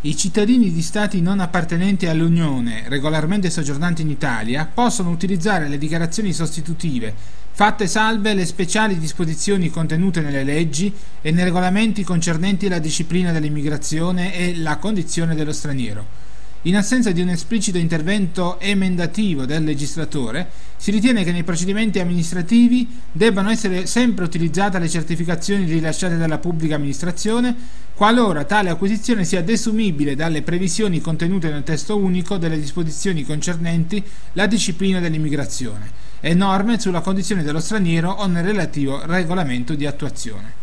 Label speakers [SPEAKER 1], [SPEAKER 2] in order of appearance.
[SPEAKER 1] I cittadini di stati non appartenenti all'Unione, regolarmente soggiornanti in Italia, possono utilizzare le dichiarazioni sostitutive, fatte salve le speciali disposizioni contenute nelle leggi e nei regolamenti concernenti la disciplina dell'immigrazione e la condizione dello straniero. In assenza di un esplicito intervento emendativo del legislatore, si ritiene che nei procedimenti amministrativi debbano essere sempre utilizzate le certificazioni rilasciate dalla pubblica amministrazione, qualora tale acquisizione sia desumibile dalle previsioni contenute nel testo unico delle disposizioni concernenti la disciplina dell'immigrazione e norme sulla condizione dello straniero o nel relativo regolamento di attuazione.